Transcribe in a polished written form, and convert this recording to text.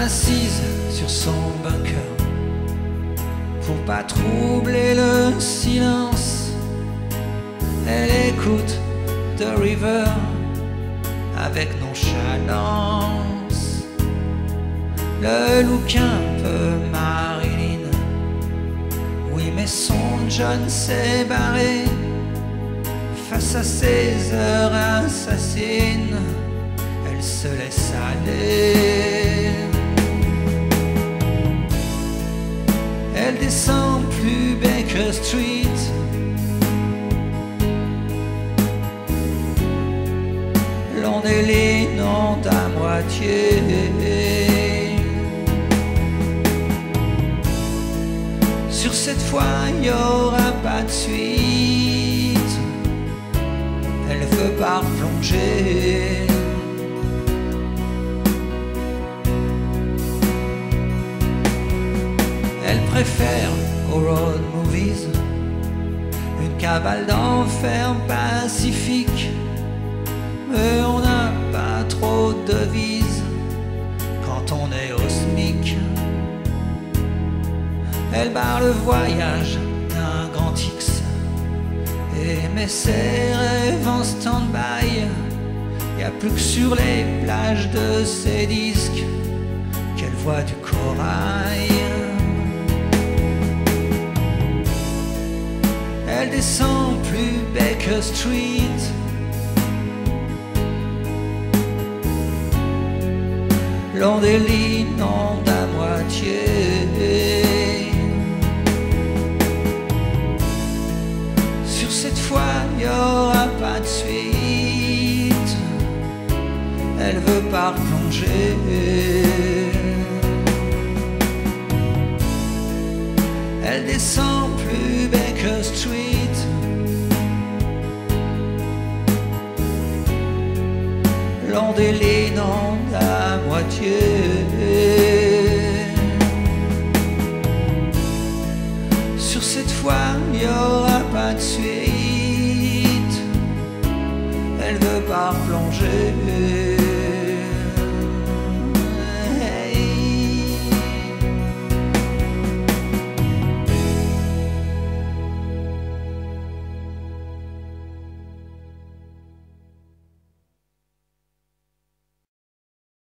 assise sur son bunker pour pas troubler le silence. Elle écoute The River avec nonchalance. Le look un peu Marilyn, oui mais son John s'est barré. Face à ces heures assassines, elle se laisse aller. Elle descend plus Baker Street, long des lignes à moitié. Sur cette fois, il n'y aura pas de suite. Elle veut pas plonger. Elle préfère aux road movies une cavale d'enfer pacifique. Mais on n'a pas trop de devise quand on est au SMIC. Elle barre le voyage d'un grand X et met ses rêves en stand-by. Y a plus que sur les plages de ses disques qu'elle voit du corail. Elle descend plus Baker Street, long des lignes à moitié. Sur cette fois, il n'y aura pas de suite. Elle veut pas plonger. Elle descend plus Baker Street, long des lignes à moitié. Sur cette fois, il n'y aura pas de suite. Elle veut pas plonger.